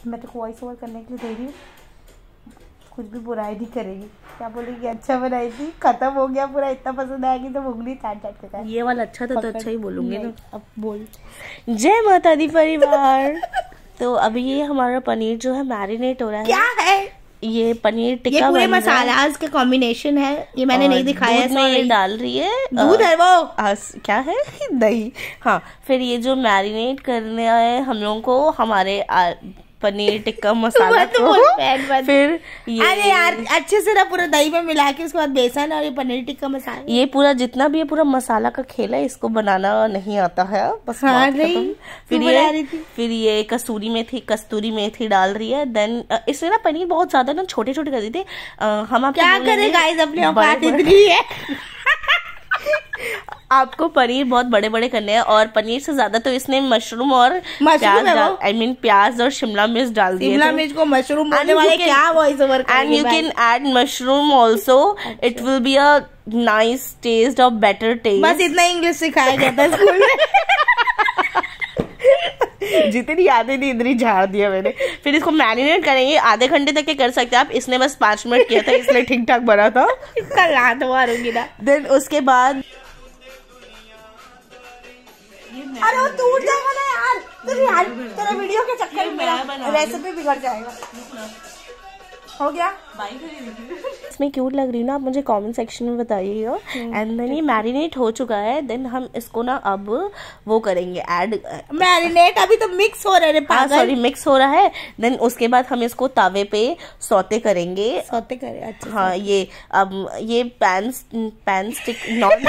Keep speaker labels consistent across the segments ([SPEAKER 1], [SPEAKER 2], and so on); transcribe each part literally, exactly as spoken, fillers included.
[SPEAKER 1] मैं तो voice over करने के लिए दे रही हूँ, कुछ भी बुराई नहीं करेगी। क्या बोलेगी, अच्छा बनाई थी, खत्म हो गया पूरा, इतना पसंद आएगी तो उंगली चाट चाट के खाए।
[SPEAKER 2] ये वाला अच्छा था तो अच्छा ही बोलूंगी ना।
[SPEAKER 1] अब बोल।
[SPEAKER 2] जय माता दी परिवार। तो अभी ये हमारा पनीर जो है मैरिनेट हो रहा है।
[SPEAKER 1] क्या है
[SPEAKER 2] ये पनीर टिक्का,
[SPEAKER 1] ये पूरे मसाला का कॉम्बिनेशन है, ये मैंने नहीं दिखाया है।
[SPEAKER 2] दूध में ये डाल रही है,
[SPEAKER 1] दूध है वो
[SPEAKER 2] आ, क्या है दही। हाँ, फिर ये जो मैरिनेट करने आए हम लोगों को हमारे आ, पनीर टिक्का मसाला को, फिर ये
[SPEAKER 1] अरे यार अच्छे से ना पूरा दही में मिला के उसके बाद बेसन और ये पनीर टिक्का मसाला,
[SPEAKER 2] ये पूरा जितना भी है पूरा मसाला का खेल है, इसको बनाना नहीं आता है बस।
[SPEAKER 1] हाँ, नहीं
[SPEAKER 2] फिर ये फिर ये कसूरी मेथी कस्तूरी मेथी डाल रही है। देन इसमें ना पनीर बहुत ज्यादा ना छोटे छोटे कर दी थी। हम
[SPEAKER 1] क्या करें गाइस, अपने औकात इतनी है।
[SPEAKER 2] आपको पनीर बहुत बड़े बड़े करने हैं, और पनीर से ज्यादा तो इसने मशरूम और प्याज डाल आई मीन प्याज और शिमला मिर्च डाल दिए।
[SPEAKER 1] शिमला मिर्च को मशरूम बोलने वाले क्या वॉइस ओवर करेंगे।
[SPEAKER 2] And you can add mushroom also, it will be a nice taste और बेटर टेस्ट।
[SPEAKER 1] बस इतना इंग्लिश सिखाया जाता है स्कूल में।
[SPEAKER 2] जितनी यादें थी इतनी झाड़ दिया मैंने। फिर इसको मैरिनेट करेंगे आधे घंटे तक के कर सकते हैं आप, इसने बस पांच मिनट किया था इसलिए ठीक ठाक बना था।
[SPEAKER 1] इसका लात मारूंगी ना।
[SPEAKER 2] देन उसके बाद
[SPEAKER 1] अरे वो टूट जाएगा ना यार, तेरी यार तेरा वीडियो के चक्कर में रेसिपी बिगड़ जाएगा। हो गया,
[SPEAKER 2] इसमें क्यूट लग रही है ना, आप मुझे कमेंट सेक्शन में बताइएगा। एंड देन ये मैरिनेट हो चुका है। देन हम इसको ना अब वो करेंगे ऐड,
[SPEAKER 1] मैरिनेट अभी तो मिक्स हो रहा है।
[SPEAKER 2] हाँ सॉरी मिक्स हो रहा है। देन उसके बाद हम इसको तवे पे सौते करेंगे।
[SPEAKER 1] सौते करें, अच्छा।
[SPEAKER 2] हाँ, ये अब ये pan pan stick non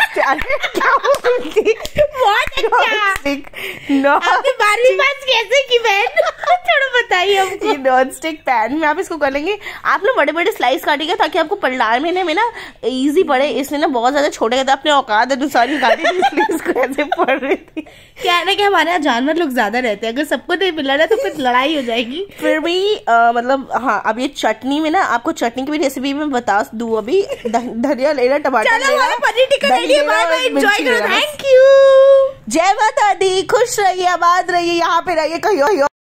[SPEAKER 2] stick
[SPEAKER 1] बारहवीं पास कैसे की बहन, थोड़ा बताइए हमको।
[SPEAKER 2] ये नॉन स्टिक पैन में आप इसको कर लेंगे। आप ना बड़े बड़े स्लाइस काटिएगा ताकि आपको पलटाने में ना इजी पड़े। इसने ना बहुत ज्यादा छोटे करते अपने औकात अनुसार ही काटी थी, इसलिए इसको ऐसे पड़ रही थी।
[SPEAKER 1] क्या है ना कि हमारे यहाँ जानवर लोग ज्यादा रहते हैं, अगर सबको नहीं मिला ना तो फिर लड़ाई हो जाएगी।
[SPEAKER 2] फिर भी आ, मतलब हाँ, अब ये चटनी में ना आपको चटनी की भी रेसिपी में बता दूं। अभी धनिया लेना, टमाटर लेना,
[SPEAKER 1] पनीर टिक्का ले लिया, बाय बाय, एंजॉय करो, थैंक यू।
[SPEAKER 2] जय माता दी, खुश रहिए, आबाद रहिए, यहाँ पे रहिए, कहीं